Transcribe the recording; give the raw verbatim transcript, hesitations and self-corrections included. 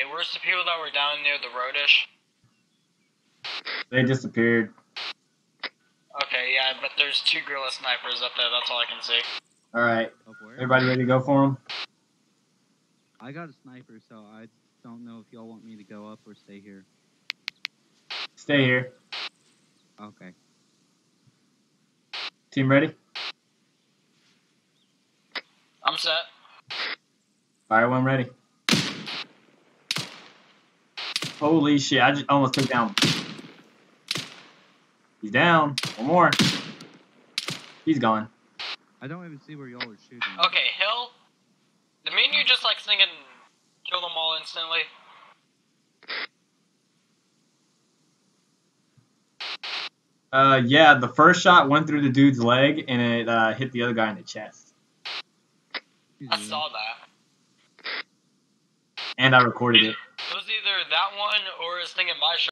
Okay, where's the people that were down near the roadish? They disappeared. Okay, yeah, but there's two gorilla snipers up there, that's all I can see. Alright. Up where? Everybody ready to go for them? I got a sniper, so I don't know if y'all want me to go up or stay here. Stay here. Okay. Team ready? I'm set. Fire one ready. Holy shit, I just almost took down. He's down. One more. He's gone. I don't even see where y'all are shooting. Okay, Hill, did me and you just like singing kill them all instantly? Uh, yeah, the first shot went through the dude's leg and it uh, hit the other guy in the chest. I saw that. And I recorded it. It was either that one or his thing in my shot.